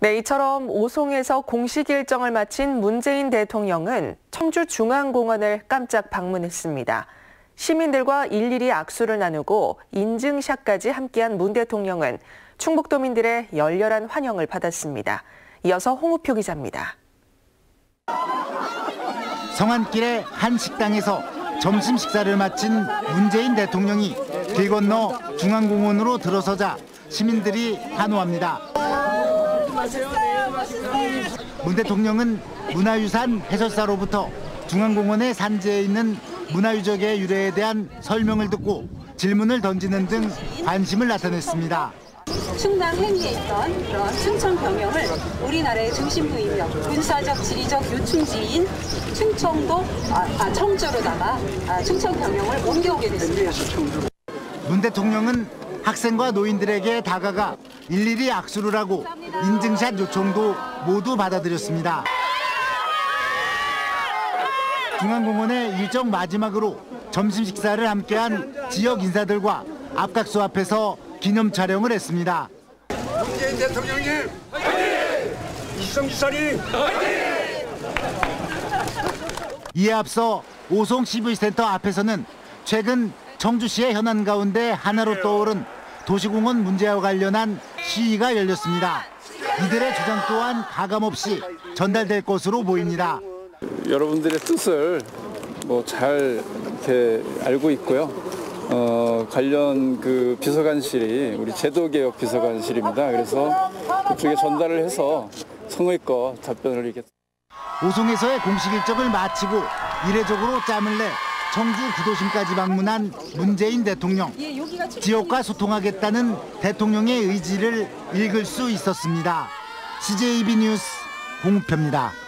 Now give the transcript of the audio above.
네, 이처럼 오송에서 공식 일정을 마친 문재인 대통령은 청주중앙공원을 깜짝 방문했습니다. 시민들과 일일이 악수를 나누고 인증샷까지 함께한 문 대통령은 충북도민들의 열렬한 환영을 받았습니다. 이어서 홍우표 기자입니다. 성안길의 한 식당에서 점심 식사를 마친 문재인 대통령이 길 건너 중앙공원으로 들어서자 시민들이 환호합니다. 문 대통령은 문화유산 해설사로부터 중앙공원의 산지에 있는 문화유적의 유래에 대한 설명을 듣고 질문을 던지는 등 관심을 나타냈습니다. 충남 행위에 있던 그런 충청 병영을 우리나라의 중심부이며 군사적 지리적 요충지인 청주로다가 충청 병영을 옮겨오게 됐습니다. 문 대통령은 학생과 노인들에게 다가가 일일이 악수를 하고 인증샷 요청도 모두 받아들였습니다. 중앙공원의 일정 마지막으로 점심 식사를 함께한 지역 인사들과 앞각소 앞에서 기념 촬영을 했습니다. 문재인 대통령님, 화이팅! 이성지사님, 화이팅! 이에 앞서 오송 CV센터 앞에서는 최근 청주시의 현안 가운데 하나로 떠오른 도시공원 문제와 관련한 시위가 열렸습니다. 이들의 주장 또한 가감없이 전달될 것으로 보입니다. 여러분들의 뜻을 잘 이렇게 알고 있고요. 관련 그 비서관실이 우리 제도개혁 비서관실입니다. 그래서 그쪽에 전달을 해서 성의껏 답변을 이렇게. 오송에서의 공식 일정을 마치고 이례적으로 짬을 내 청주 구도심까지 방문한 문재인 대통령. 지역과 소통하겠다는 대통령의 의지를 읽을 수 있었습니다. CJB 뉴스 홍우표입니다.